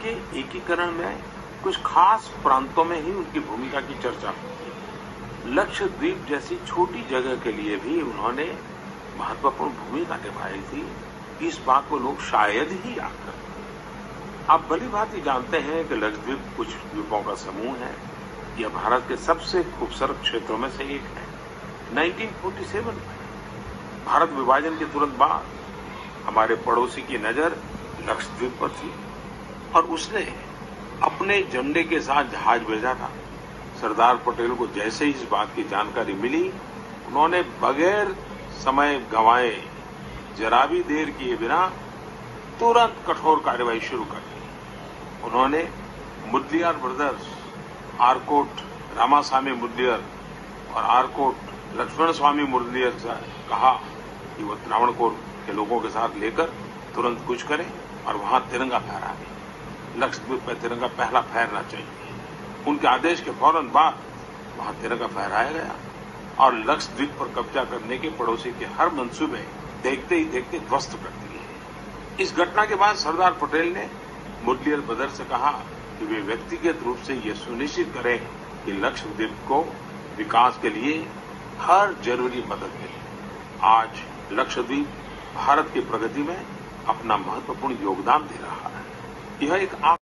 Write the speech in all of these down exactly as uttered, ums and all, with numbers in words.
के एकीकरण में कुछ खास प्रांतों में ही उनकी भूमिका की चर्चा होती है। लक्षद्वीप जैसी छोटी जगह के लिए भी उन्होंने महत्वपूर्ण भूमिका निभाई थी। इस बात को लोग शायद ही याद करते हैं। आप भली भांति जानते हैं कि लक्षद्वीप कुछ द्वीपों का समूह है। यह भारत के सबसे खूबसूरत क्षेत्रों में से एक है। उन्नीस सौ सैंतालीस में भारत विभाजन के तुरंत बाद हमारे पड़ोसी की नजर लक्षद्वीप पर थी और उसने अपने झंडे के साथ जहाज भेजा था। सरदार पटेल को जैसे ही इस बात की जानकारी मिली, उन्होंने बगैर समय गंवाए, जरा भी देर किए बिना तुरंत कठोर कार्रवाई शुरू कर दी। उन्होंने मुदलियार ब्रदर्स, आरकोट रामास्वामी मुदलियार और आरकोट लक्ष्मण स्वामी मुदलियार से कहा कि वो त्रावणकोर के लोगों के साथ लेकर तुरंत कुछ करें और वहां तिरंगा फहराएं। लक्षद्वीप पर तिरंगा पहला फहरना चाहिए। उनके आदेश के फौरन बाद वहां तिरंगा फहराया गया और लक्षद्वीप पर कब्जा करने के पड़ोसी के हर मंसूबे देखते ही देखते ध्वस्त कर दिए। इस घटना के बाद सरदार पटेल ने मुदलियार ब्रदर्स से कहा कि वे व्यक्तिगत रूप से यह सुनिश्चित करें कि लक्षद्वीप को विकास के लिए हर जरूरी मदद मिले। आज लक्षद्वीप भारत की प्रगति में अपना महत्वपूर्ण योगदान दे रहा है। यह एक आप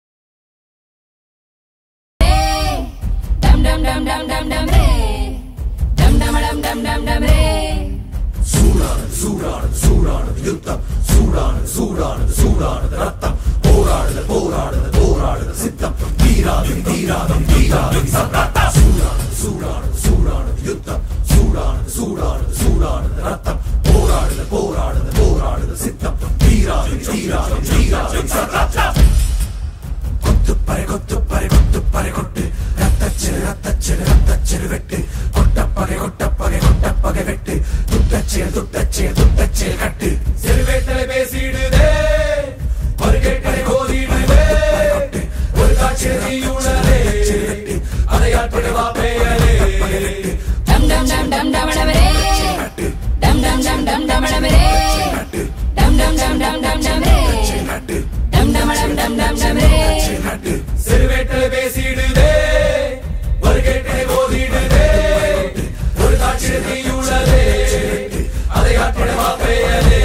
डम डम डम डम डम डम रे डम डम डम डम डम डम रे சூடானது சூடானது சூடானது யுத்தம் சூடானது சூடானது சூடானது ரத்தம் போராடுது போராடுது போராடுது சித்தம் தீராது தீராது தீராது சத்தம் சூடானது சூடானது சூடானது யுத்தம் சூடானது சூடானது சூடானது ரத்தம் போராடுது போராடுது போராடுது சித்தம் தீராது தீராது தீராது சத்தம் கொத்துப்பறை கொத்துப்பறை கொத்துப்பறை கொட்டு ரத்தச்சிறு ரத்தச்சிறு ரத்தச்சிறு வெட்டு கொட்டப்பகை கொட்டப்பகை கொட்டப்பகை வெட்டு துட்டச்சியல் துட்டச்சியல் துட்டச்சியல் கட்டு சிறுவேட்டலை பேசிடுதே ஒரு கேட்டலை கோதிடுதே ஒரு காட்சியுடனே அதை ஆட்படுவா பெயரே டம் டம் டம் டம் டம் டம் ரே டம் டம் டம் டம் டம் டம் ரே டம் டம் டம் டம் டம் டம் ரே டம் டம் டம் டம் டம் டம் ரே சிறுவேட்டலை பேசிடுதே ஒரு கேட்டலை கோதிடுதே ஒரு காட்சியுடனே அதை ஆட்படுவா பெயரே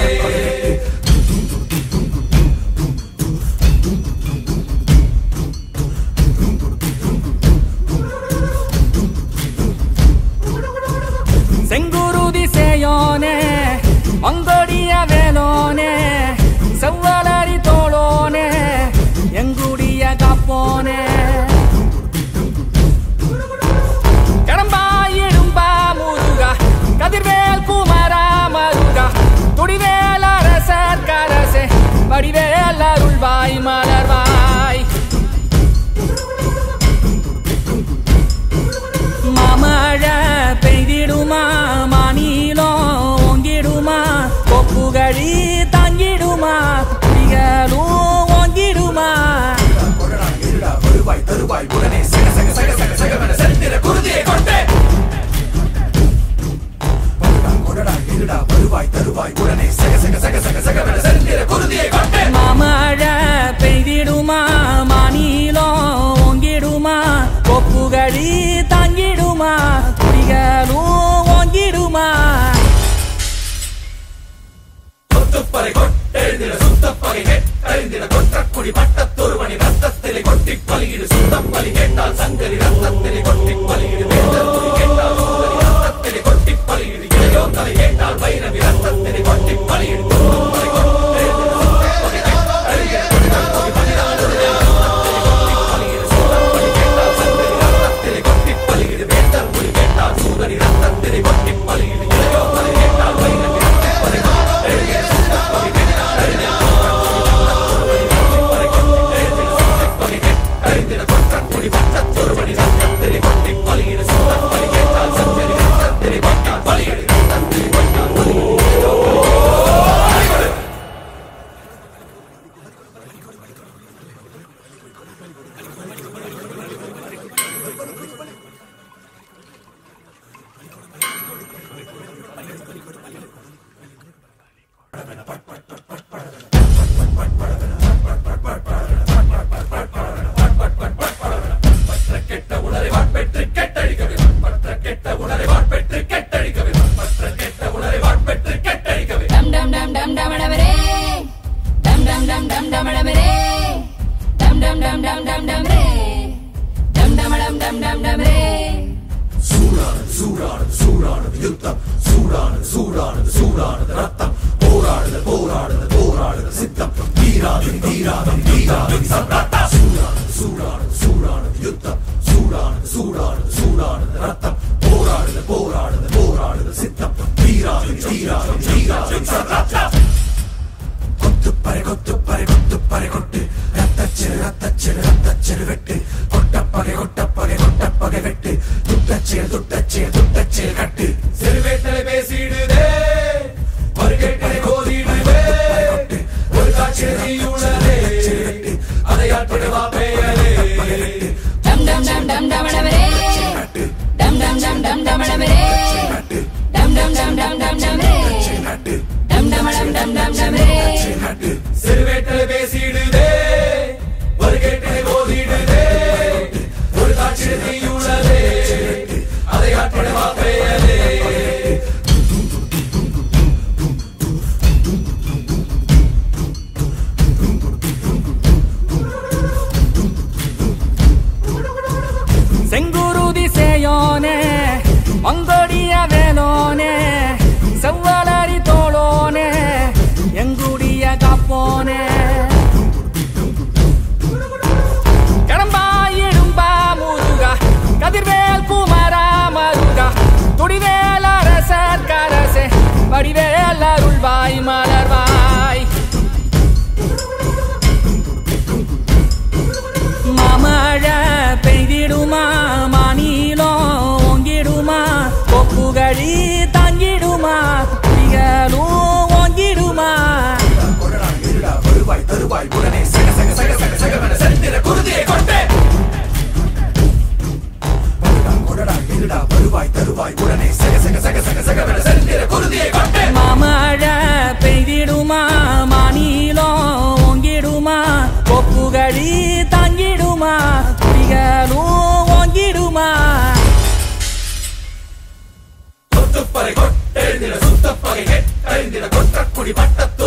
செங்குருதி சேயோனே மங்கோடிய வேலோனே செவ்வலரி தோளோனே எங்குடிய காப்போனே கடம்பாயிடும்பா முருகா கதிர்வேல் குமரா மருகா துடிவேல் அரசர் கரசே வடிவேல் அருள்வாய் மலர்வாய் மாமழை பெய்திடுமா மாநிலம் ஓங்கிடுமா கொப்புகழி தாங்கிடுமா குடிகளும் ஓங்கிடுமா வருவாய் தருவாய் உடனே சக சக சக சக சகவன செந்திர குருதியை கொண்டே கொடடா இருடா வருவாய் தருவாய் உடனே சக சக சக சக சகவன செந்திர குருதியை கொண்டே மாமழை பெய்திடுமா மாநிலம் ஓங்கிடுமா கொப்புகழி தாங்கிடுமா குடிகளும் ஓங்கிடுமா கொத்துப்பறை கொட்டெழுந்திட சுத்தப்பகை கேட்டறிந்திட கொற்றக்குடி பட்டத்தொருவனி ரத்தத்திலே கொட்டி பலியிடு சுத்தம் பலி கேட்டால் சங்கரி ரத்தத்திலே கொட்டி பலியிடு வேந்தர் குடி கேட்டால் சுந்தரி ரத்தத்திலே கொட்டி பலியிடு இளையோ தலை கேட்டால் வைரவி ரத்தத்திலே கொட்டி பலியிடு கொத்துப்பறை கொட்டெழுந்திட சுத்தப்பகை கேட்டறிந்திட கொற்றக்குடி பதினாலுடைய ரத்தத்திலே கொட்டி பலியிடு சுத்தம் பலி கேட்டால் சங்கரி ரத்தத்திலே கொட்டி பலியிடு வேந்தர் குடி கேட்டால் சுந்தரி ரத்தத்திலே கொட்டி பலியிடு இளையோ தலை கேட்டால் வைரவி ரத்தத்திலே கொட்டி சூடானது சூடானது சூடானது ரத்தம் போராடுதல் போராடுதல் போராடுதல் சித்தம் வீராதி வீராதி வீராதி சம்ராட்டா சூடானது சூடானது சூடானது யுத்தம் சூடானது சூடானது சூடானது ரத்தம் போராடுதல் போராடுதல் போராடுதல் சித்தம் வீராதி வீராதி வீராதி சம்ராட்டா கொத்துப்பறை கொத்துப்பறை கொத்துப்பறை கொட்டு ரத்தச்சிறு ரத்தச்சிறு ரத்தச்சிறு வெட்டு கொட்டப்பகை கொட்டப்பகை கொட்டப்பகை வெட்டு துட்டச்சிறு துட்டச்சிறு துட்டச்சிறு கட்டு சிறுவேட்டலை பேசிடுதே வருகேட்டலை கோதிடுதே ஒரு காட்சி உள்ளதே அதை ஆற்றிடுவா பெயரே டம் டம் டம் டம் டமடமரே டம் டம் டம் டம் டமடமரே டம் டம் டம் டம் டம் டமரே டம் டமடம் டம் டம் டமரே சிறுவேட்டலை பேசிடுதே வருகேட்டலை கோதிடுதே ஒரு காட்சி உள்ளதே அதை ஆற்றிடுவா பெயரே செங்குருதி சேயோனே மங்கோடிய வேலோனே செவ்வலரி தோளோனே எங்குடிய காப்போனே கடம்பாயிடும்பா முருகா கதிர்வேல் குமரா மருகா துடிவேல் அரசர் கரசே வடிவேல் அருள்வாய் மலர்வாய் மாமழ பெய்திடுமா மாநிலோ ஓங்கிடுமா கொப்புகழி தாங்கிடுமா புலிகளும் ஓங்கிடுமா வருவாய் தருவாய் உடனே சக சக சக சக சகவன செந்திர குருதியை கொண்டே கொடடா இருடா வருவாய் தருவாய் உடனே சக சக சக சக சகவன செந்திர குருதியை கொண்டே மாமழ பெய்திடுமா மாநிலோ ஓங்கிடுமா கொப்புகழி தாங்கிடுமா புலிகளும் ஓங்கிடுமா கொத்துப்பறை கொட்டெழுந்திட சுத்தப்பகை கெட்டெழுந்திட கொற்றக்குடி பட்டத்து